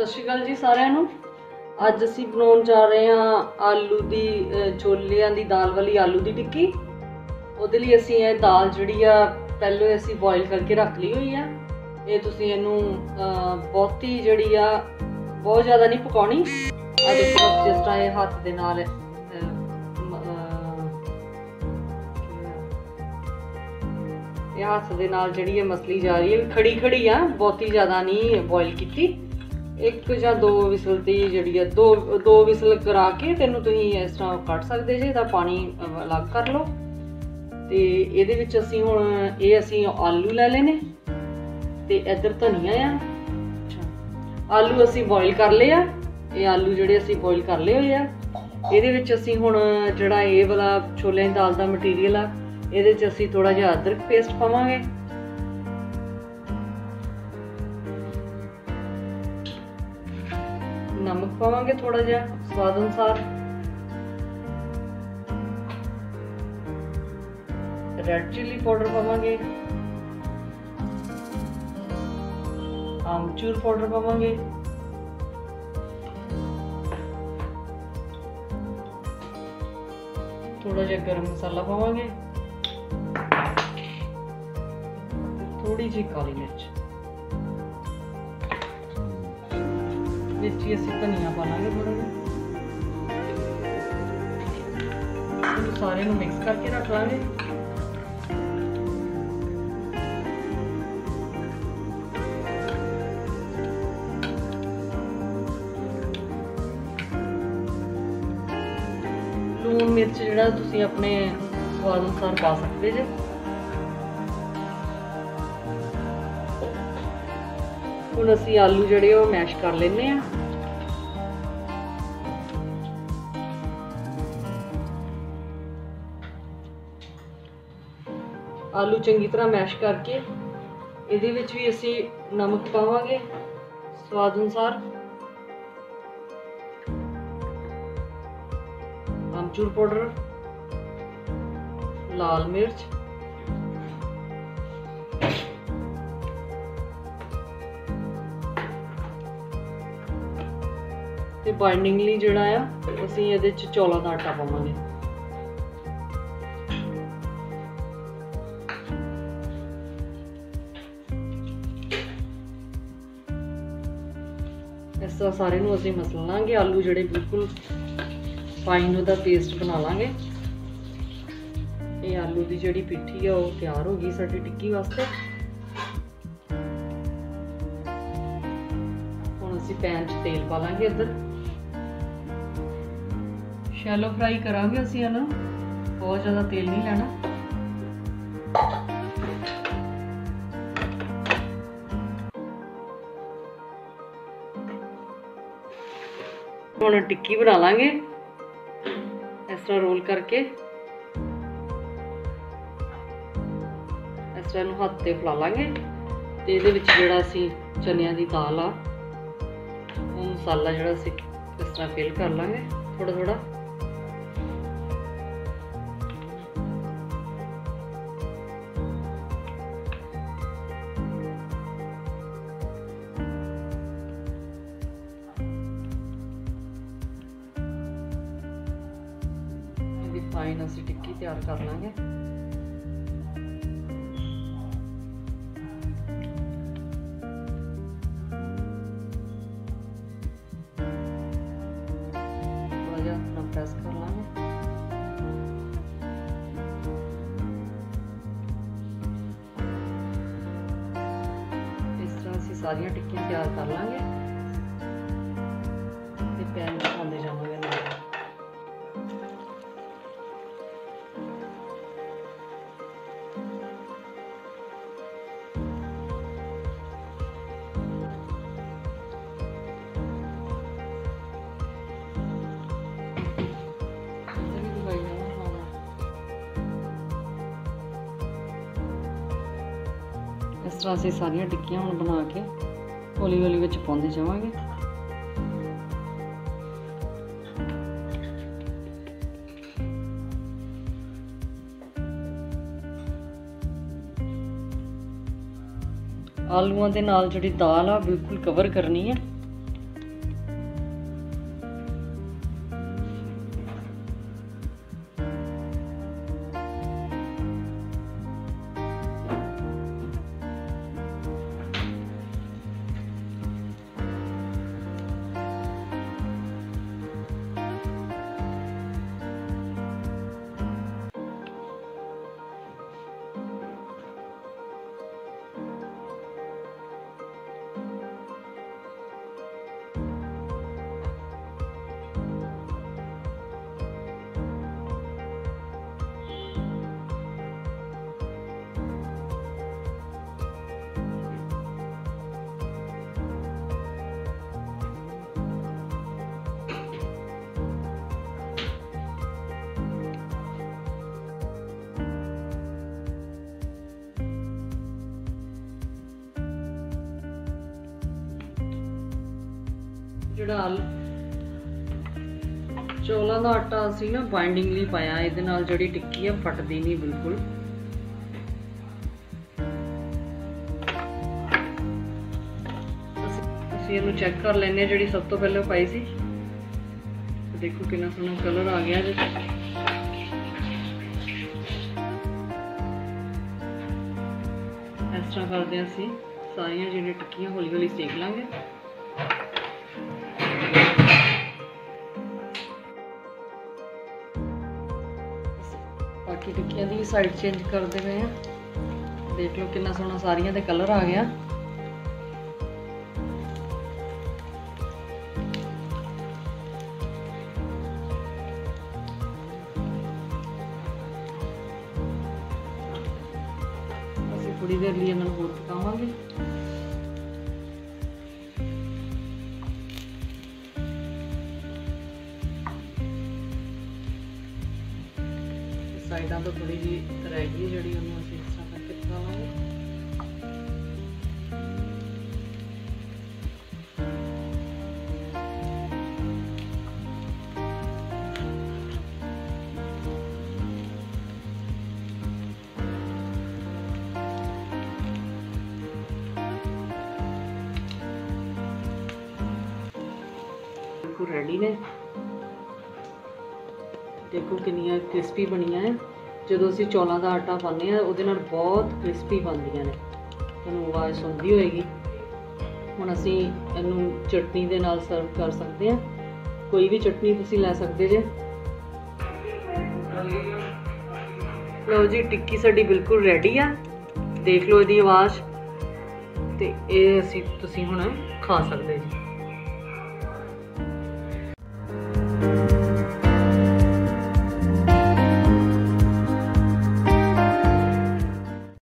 सत श्री अकाल जी सारिਆਂ ਨੂੰ। ਅੱਜ ਅਸੀਂ ਬਣਾਉਣ ਜਾ ਰਹੇ ਹਾਂ ਆਲੂ ਦੀ ਛੋਲਿਆਂ ਦੀ ਦਾਲ ਵਾਲੀ ਆਲੂ ਦੀ ਟਿੱਕੀ। ਉਹਦੇ ਲਈ ਅਸੀਂ ਇਹ ਦਾਲ ਜਿਹੜੀ ਆ ਪਹਿਲੇ ਅਸੀਂ ਬੋਇਲ ਕਰਕੇ ਰੱਖ ਲਈ ਹੋਈ ਆ। ਇਹ ਤੁਸੀਂ ਇਹਨੂੰ ਬਹੁਤੀ ਜਿਹੜੀ ਆ ਬਹੁਤ ਜ਼ਿਆਦਾ ਨਹੀਂ ਪਕਾਉਣੀ। ਆ ਦੇਖੋ ਜਿਸ ਤਰ੍ਹਾਂ ਇਹ ਹੱਥ ਦੇ ਨਾਲ ਇਹ ਹੱਥ ਦੇ ਨਾਲ ਜਿਹੜੀ ਇਹ ਮਸਲੀ ਜਾ ਰਹੀ ਹੈ, ਖੜੀ ਖੜੀ ਆ, ਬਹੁਤੀ ਜ਼ਿਆਦਾ ਨਹੀਂ ਬੋਇਲ ਕੀਤੀ। एक या दो विसल दी जी दो विसल करा के तेनों तुम इस तरह कट सकते जे। पानी अलग कर लो। तो ये असी हुण ये असी आलू लै लेने ते इधर धनिया आ। आलू असी बॉयल कर लिया। ये आलू जिहड़े असी बॉयल कर लए हुए आ। ये असी हुण जिहड़ा ये वाला छोले दी दाल दा मटीरियल आ, ये असी थोड़ा जिहा अदरक पेस्ट पावांगे। नमक पावांगे थोड़ा जिहा स्वाद अनुसार। रेड चिली पाउडर पावांगे। आमचूर पाउडर पावांगे। थोड़ा जिहा गरम मसाला पावांगे। थोड़ी जी काली मिर्च। असी धनिया पा लेंगे थोड़ा जिहा। सारे मिक्स करके रख लेंगे। लून मिर्च जिहड़ा तुसीं अपने स्वाद अनुसार पा सकते जे। हुण असीं आलू जिहड़े वो मैश कर लेने आ। आलू चंगी तरह मैश करके इहदे विच भी असी नमक पावांगे स्वाद अनुसार। आमचूर पाउडर, लाल मिर्च, ते बाइंडिंग लई जिहड़ा आ असी इहदे च चौलां दा आटा पावांगे। इस तरह सारे नूं असीं मसल लांगे। आलू जिहड़े बिल्कुल फाइन उहदा पेस्ट बना लांगे। ये आलू की जिहड़ी पिट्ठी है वो तैयार हो गई साडी टिक्की वास्ते। हुण असीं पैन च तेल पा लांगे। इधर शैलो फ्राई करांगे असीं इहनूं, बहुत ज़्यादा तेल नहीं लेना। हुण टिक्की बना लांगे इस तरह रोल करके। इस तरह हाथ से फैला लांगे। तो ये जिहड़ा असीं चनियां दी दाल आ वो मसाला जिहड़ा असीं इस तरह फिल कर लांगे थोड़ा थोड़ा। फाइन असी टिक्की तैयार कर लेंगे। थोड़ा जिहा अपना प्रेस कर लेंगे। इस तरह असी सारियां टिक्कियां तैयार कर लेंगे। पैन पाते जावांगे। इस तरह से सारियां टिक्कियां हुण बना के हौली हौली विच पाउंदे जावांगे। आलूआं दे नाल जिहड़ी दाल आ बिल्कुल कवर करनी है। ਜਿਹੜਾ ਚੌਲਾਂ ਦਾ ਆਟਾ ਅਸੀਂ ਨਾ ਬਾਈਂਡਿੰਗ ਲਈ ਪਾਇਆ, ਇਹਦੇ ਨਾਲ ਜਿਹੜੀ ਟਿੱਕੀ ਆ ਫਟਦੀ ਨਹੀਂ ਬਿਲਕੁਲ। ਅਸੀਂ ਇਹਨੂੰ ਚੈੱਕ ਕਰ ਲੈਂਦੇ ਹਾਂ। ਜਿਹੜੀ ਸਭ ਤੋਂ ਪਹਿਲਾਂ ਪਾਈ ਸੀ, ਦੇਖੋ ਕਿੰਨਾ ਸੋਹਣਾ ਕਲਰ ਆ ਗਿਆ ਜੀ। ਇਸ ਤਰ੍ਹਾਂ ਕਰਦੇ ਹਾਂ ਅਸੀਂ ਸਾਰੀਆਂ ਜਿਹੜੀਆਂ ਟਿੱਕੀਆਂ ਹੌਲੀ ਹੌਲੀ ਸੇਕ ਲਾਂਗੇ। ਬਾਕੀ ਟਿੱਕੀਆਂ ਦੀ ਸਾਈਡ ਚੇਂਜ ਕਰਦੇ ਪਏ ਆ। ਦੇਖ ਲਓ ਕਿੰਨਾ ਸੋਹਣਾ ਸਾਰੀਆਂ ਦੇ ਕਲਰ ਆ ਗਿਆ। ਅਸੀਂ ਥੋੜੀ ਦੇਰ ਲਈ ਇਹਨਾਂ ਨੂੰ ਹੋਰ ਪਕਾਵਾਂਗੇ। ਸਾਈਡਾਂ ਤੋਂ ਥੋੜੀ ਜਿਹੀ ਰਹਿ ਗਈ ਜਿਹੜੀ, ਉਹਨੂੰ ਅਸੀਂ ਇਸ ਤਰ੍ਹਾਂ ਕਰਕੇ ਪਕਾਵਾਂਗੇ। बिल्कुल रेडी ने। देखो कितनी क्रिस्पी बनिया है। जो असी चौलों का आटा पाने उहदे नाल बहुत क्रिस्पी बनदियां ने, तुहानूं आवाज़ सुनदी होएगी। हुण असी इहनूं चटनी दे नाल सर्व कर सकते हैं। कोई भी चटनी तुसीं लै सकदे जे। लो जी, टिक्की साडी बिल्कुल रेडी आ। देख लो इहदी आवाज़ ते इह असी तुसीं हुण खा सकदे जी।